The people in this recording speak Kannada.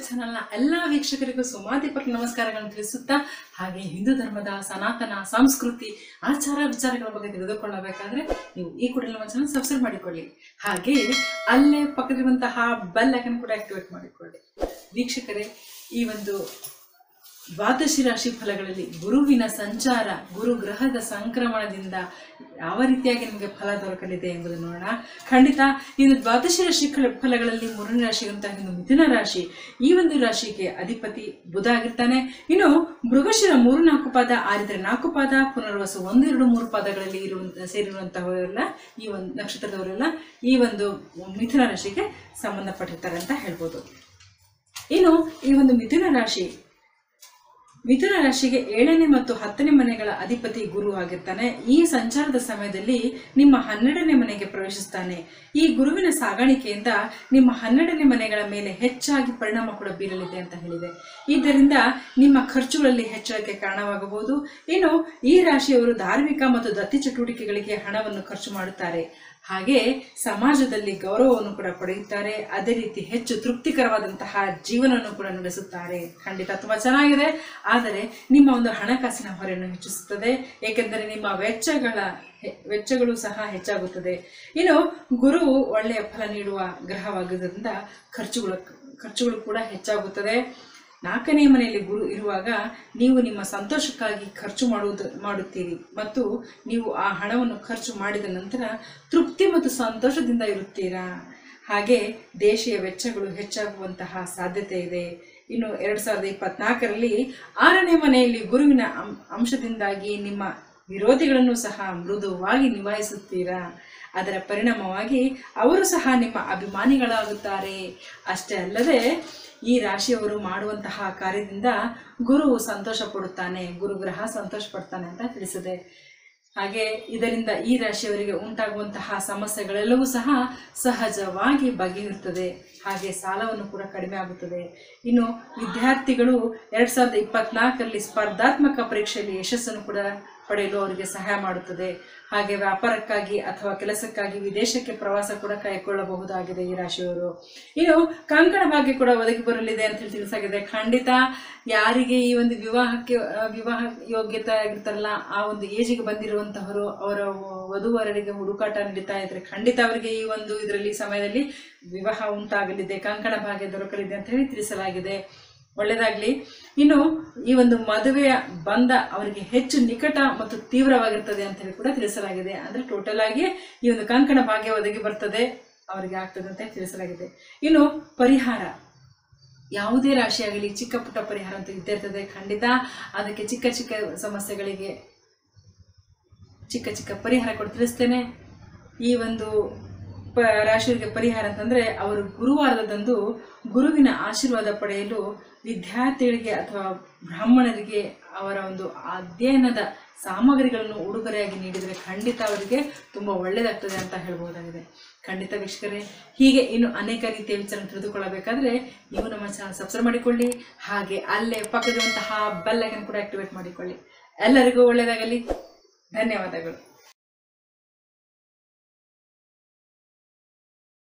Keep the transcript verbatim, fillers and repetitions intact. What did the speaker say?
ಚಾನೆಲ್ನ ಎಲ್ಲ ವೀಕ್ಷಕರಿಗೂ ಸುಮಾದೀಪಕ ನಮಸ್ಕಾರಗಳನ್ನು ತಿಳಿಸುತ್ತಾ, ಹಾಗೆ ಹಿಂದೂ ಧರ್ಮದ ಸನಾತನ ಸಂಸ್ಕೃತಿ ಆಚಾರ ವಿಚಾರಗಳ ಬಗ್ಗೆ ತಿಳಿದುಕೊಳ್ಳಬೇಕಾದ್ರೆ ನೀವು ಈ ಕೂಡಲೇ ನಮ್ಮ ಚಾನೆಲ್ ಸಬ್ಸ್ಕ್ರೈಬ್ ಮಾಡಿಕೊಳ್ಳಿ. ಹಾಗೆ ಅಲ್ಲೇ ಪಕ್ಕದಲ್ಲಿರುವಂತಹ ಬೆಲ್ ಐಕಾನ್ ಕೂಡ ಆಕ್ಟಿವೇಟ್ ಮಾಡಿಕೊಳ್ಳಿ. ವೀಕ್ಷಕರೇ, ಈ ಒಂದು ದ್ವಾದಶಿ ರಾಶಿ ಫಲಗಳಲ್ಲಿ ಗುರುವಿನ ಸಂಚಾರ, ಗುರು ಗ್ರಹದ ಸಂಕ್ರಮಣದಿಂದ ಯಾವ ರೀತಿಯಾಗಿ ನಿಮಗೆ ಫಲ ದೊರಕಲಿದೆ ಎಂಬುದನ್ನು ನೋಡೋಣ. ಖಂಡಿತ ಇದು ದ್ವಾದಶಿ ರಾಶಿ ಫಲಗಳಲ್ಲಿ ಮೂರನೇ ರಾಶಿ ಅಂತ ಇನ್ನು ಮಿಥುನ ರಾಶಿ. ಈ ಒಂದು ರಾಶಿಗೆ ಅಧಿಪತಿ ಬುಧ ಆಗಿರ್ತಾನೆ. ಇನ್ನು ಮೃಗಶಿರ ಮೂರು ನಾಲ್ಕು ಪಾದ, ಆರಿದ್ರೆ ನಾಲ್ಕು ಪಾದ, ಪುನರ್ವಸು ಒಂದು ಎರಡು ಮೂರು ಪಾದಗಳಲ್ಲಿ ಇರುವಂತ ಸೇರಿರುವಂತಹವರೆಲ್ಲ ಈ ಒಂದು ನಕ್ಷತ್ರದವರೆಲ್ಲ ಈ ಒಂದು ಮಿಥುನ ರಾಶಿಗೆ ಸಂಬಂಧಪಟ್ಟಿರ್ತಾರೆ ಅಂತ ಹೇಳ್ಬೋದು. ಇನ್ನು ಈ ಒಂದು ಮಿಥುನ ರಾಶಿ ಮಿಥುನ ರಾಶಿಗೆ ಏಳನೇ ಮತ್ತು ಹತ್ತನೇ ಮನೆಗಳ ಅಧಿಪತಿ ಗುರು ಆಗಿರ್ತಾನೆ. ಈ ಸಂಚಾರದ ಸಮಯದಲ್ಲಿ ನಿಮ್ಮ ಹನ್ನೆರಡನೇ ಮನೆಗೆ ಪ್ರವೇಶಿಸ್ತಾನೆ. ಈ ಗುರುವಿನ ಸಾಗಾಣಿಕೆಯಿಂದ ನಿಮ್ಮ ಹನ್ನೆರಡನೇ ಮನೆಗಳ ಮೇಲೆ ಹೆಚ್ಚಾಗಿ ಪರಿಣಾಮ ಕೂಡ ಬೀರಲಿದೆ ಅಂತ ಹೇಳಿದೆ. ಇದರಿಂದ ನಿಮ್ಮ ಖರ್ಚುಗಳಲ್ಲಿ ಹೆಚ್ಚಳಕ್ಕೆ ಕಾರಣವಾಗಬಹುದು. ಇನ್ನು ಈ ರಾಶಿಯವರು ಧಾರ್ಮಿಕ ಮತ್ತು ದತ್ತಿ ಚಟುವಟಿಕೆಗಳಿಗೆ ಹಣವನ್ನು ಖರ್ಚು ಮಾಡುತ್ತಾರೆ. ಹಾಗೆ ಸಮಾಜದಲ್ಲಿ ಗೌರವವನ್ನು ಕೂಡ ಪಡೆಯುತ್ತಾರೆ. ಅದೇ ರೀತಿ ಹೆಚ್ಚು ತೃಪ್ತಿಕರವಾದಂತಹ ಜೀವನವನ್ನು ಕೂಡ ನಡೆಸುತ್ತಾರೆ. ಖಂಡಿತ ತುಂಬಾ ಚೆನ್ನಾಗಿದೆ. ಆದರೆ ನಿಮ್ಮ ಒಂದು ಹಣಕಾಸಿನ ಹೊರೆಯನ್ನು ಹೆಚ್ಚಿಸುತ್ತದೆ, ಏಕೆಂದರೆ ನಿಮ್ಮ ವೆಚ್ಚಗಳ ವೆಚ್ಚಗಳು ಸಹ ಹೆಚ್ಚಾಗುತ್ತದೆ. ಇನ್ನು ಗುರುವು ಒಳ್ಳೆಯ ಫಲ ನೀಡುವ ಗ್ರಹವಾಗಿದ್ದರಿಂದ ಖರ್ಚುಗಳು ಖರ್ಚುಗಳು ಕೂಡ ಹೆಚ್ಚಾಗುತ್ತದೆ. ನಾಲ್ಕನೇ ಮನೆಯಲ್ಲಿ ಗುರು ಇರುವಾಗ ನೀವು ನಿಮ್ಮ ಸಂತೋಷಕ್ಕಾಗಿ ಖರ್ಚು ಮಾಡುವುದು ಮಾಡುತ್ತೀರಿ ಮತ್ತು ನೀವು ಆ ಹಣವನ್ನು ಖರ್ಚು ಮಾಡಿದ ನಂತರ ತೃಪ್ತಿ ಮತ್ತು ಸಂತೋಷದಿಂದ ಇರುತ್ತೀರಾ. ಹಾಗೆ ದೇಶೀಯ ವೆಚ್ಚಗಳು ಹೆಚ್ಚಾಗುವಂತಹ ಸಾಧ್ಯತೆ ಇದೆ. ಇನ್ನು ಎರಡ್ ಸಾವಿರದ ಇಪ್ಪತ್ನಾಲ್ಕರಲ್ಲಿ ಆರನೇ ಮನೆಯಲ್ಲಿ ಗುರುವಿನ ಅಂಶದಿಂದಾಗಿ ನಿಮ್ಮ ವಿರೋಧಿಗಳನ್ನು ಸಹ ಮೃದುವಾಗಿ ನಿಭಾಯಿಸುತ್ತೀರಾ. ಅದರ ಪರಿಣಾಮವಾಗಿ ಅವರು ಸಹ ನಿಮ್ಮ ಅಭಿಮಾನಿಗಳಾಗುತ್ತಾರೆ. ಅಷ್ಟೇ ಅಲ್ಲದೆ ಈ ರಾಶಿಯವರು ಮಾಡುವಂತಹ ಕಾರ್ಯದಿಂದ ಗುರು ಸಂತೋಷ ಪಡುತ್ತಾನೆ, ಗುರುಗ್ರಹ ಸಂತೋಷ ಪಡ್ತಾನೆ ಅಂತ ತಿಳಿಸಿದೆ. ಹಾಗೆ ಇದರಿಂದ ಈ ರಾಶಿಯವರಿಗೆ ಉಂಟಾಗುವಂತಹ ಸಮಸ್ಯೆಗಳೆಲ್ಲವೂ ಸಹ ಸಹಜವಾಗಿ ಬಗೆಹರುತ್ತದೆ. ಹಾಗೆ ಸಾಲವನ್ನು ಕೂಡ ಕಡಿಮೆ ಆಗುತ್ತದೆ. ಇನ್ನು ವಿದ್ಯಾರ್ಥಿಗಳು ಎರಡ್ ಸಾವಿರದ ಇಪ್ಪತ್ನಾಲ್ಕರಲ್ಲಿ ಸ್ಪರ್ಧಾತ್ಮಕ ಪರೀಕ್ಷೆಯಲ್ಲಿ ಯಶಸ್ಸನ್ನು ಕೂಡ ಪಡೆಯಲು ಅವರಿಗೆ ಸಹಾಯ ಮಾಡುತ್ತದೆ. ಹಾಗೆ ವ್ಯಾಪಾರಕ್ಕಾಗಿ ಅಥವಾ ಕೆಲಸಕ್ಕಾಗಿ ವಿದೇಶಕ್ಕೆ ಪ್ರವಾಸ ಕೂಡ ಕೈಗೊಳ್ಳಬಹುದಾಗಿದೆ ಈ ರಾಶಿಯವರು. ಇನ್ನು ಕಂಕಣ ಭಾಗ್ಯ ಕೂಡ ಒದಗಿ ಬರಲಿದೆ ಅಂತ ಹೇಳಿ ತಿಳಿಸಾಗಿದೆ. ಖಂಡಿತ ಯಾರಿಗೆ ಈ ಒಂದು ವಿವಾಹಕ್ಕೆ ವಿವಾಹ ಯೋಗ್ಯತೆ ಆಗಿರ್ತಾರಲ್ಲ, ಆ ಒಂದು ಏಜಿಗೆ ಬಂದಿರುವಂತಹವರು ಅವರ ವಧುವರರಿಗೆ ಹುಡುಕಾಟ ನಡೀತಾ ಇದ್ರೆ ಖಂಡಿತ ಅವರಿಗೆ ಈ ಒಂದು ಇದರಲ್ಲಿ ಸಮಯದಲ್ಲಿ ವಿವಾಹ ಉಂಟಾಗಲಿದೆ, ಕಂಕಣ ಭಾಗ್ಯ ದೊರಕಲಿದೆ ಅಂತ ಹೇಳಿ ತಿಳಿಸಲಾಗಿದೆ. ಒಳ್ಳೆಯದಾಗ್ಲಿ. ಇನ್ನು ಈ ಒಂದು ಮದುವೆಯ ಬಂಧ ಅವರಿಗೆ ಹೆಚ್ಚು ನಿಕಟ ಮತ್ತು ತೀವ್ರವಾಗಿರ್ತದೆ ಅಂತ ಹೇಳಿ ಕೂಡ ತಿಳಿಸಲಾಗಿದೆ. ಅಂದ್ರೆ ಟೋಟಲ್ ಆಗಿ ಈ ಒಂದು ಕಂಕಣ ಭಾಗ್ಯ ಒದಗಿ ಬರ್ತದೆ, ಅವರಿಗೆ ಆಗ್ತದೆ ಅಂತ ತಿಳಿಸಲಾಗಿದೆ. ಇನ್ನು ಪರಿಹಾರ, ಯಾವುದೇ ರಾಶಿಯಾಗಲಿ ಚಿಕ್ಕ ಪುಟ್ಟ ಪರಿಹಾರ ಅಂತ ಇದ್ದೇ ಇರ್ತದೆ. ಖಂಡಿತ ಅದಕ್ಕೆ ಚಿಕ್ಕ ಚಿಕ್ಕ ಸಮಸ್ಯೆಗಳಿಗೆ ಚಿಕ್ಕ ಚಿಕ್ಕ ಪರಿಹಾರ ಕೊಟ್ಟು ತಿಳಿಸ್ತೇನೆ. ಈ ಒಂದು ಪ ರಾಶಿಯವರಿಗೆ ಪರಿಹಾರ ಅಂತಂದ್ರೆ ಅವರು ಗುರುವಾರದಂದು ಗುರುವಿನ ಆಶೀರ್ವಾದ ಪಡೆಯಲು ವಿದ್ಯಾರ್ಥಿಗಳಿಗೆ ಅಥವಾ ಬ್ರಾಹ್ಮಣರಿಗೆ ಅವರ ಒಂದು ಅಧ್ಯಯನದ ಸಾಮಗ್ರಿಗಳನ್ನು ಉಡುಗೊರೆಯಾಗಿ ನೀಡಿದರೆ ಖಂಡಿತ ಅವರಿಗೆ ತುಂಬಾ ಒಳ್ಳೆಯದಾಗ್ತದೆ ಅಂತ ಹೇಳ್ಬಹುದಾಗಿದೆ. ಖಂಡಿತ ವೀಕ್ಷಕರೇ, ಹೀಗೆ ಇನ್ನು ಅನೇಕ ರೀತಿಯ ವಿಚಾರ ತಿಳಿದುಕೊಳ್ಳಬೇಕಾದ್ರೆ ನೀವು ನಮ್ಮ ಚಾನಲ್ ಸಬ್ಸ್ಕ್ರೈಬ್ ಮಾಡಿಕೊಳ್ಳಿ. ಹಾಗೆ ಅಲ್ಲೇ ಪಕ್ಕದಂತಹ ಬೆಲ್ ಐಕಾನ್ ಕೂಡ ಆಕ್ಟಿವೇಟ್ ಮಾಡಿಕೊಳ್ಳಿ. ಎಲ್ಲರಿಗೂ ಒಳ್ಳೆಯದಾಗಲಿ. ಧನ್ಯವಾದಗಳು.